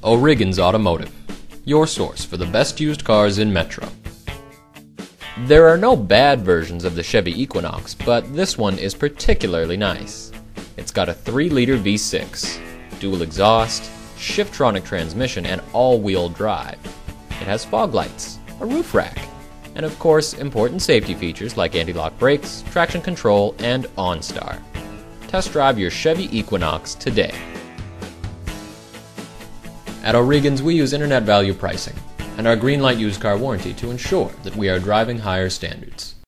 O'Regan's Automotive, your source for the best used cars in Metro. There are no bad versions of the Chevy Equinox, but this one is particularly nice. It's got a 3-liter V6, dual exhaust, Shiftronic transmission, and all-wheel drive. It has fog lights, a roof rack, and of course important safety features like anti-lock brakes, traction control, and OnStar. Test drive your Chevy Equinox today. At O'Regan's, we use internet value pricing and our green light used car warranty to ensure that we are driving higher standards.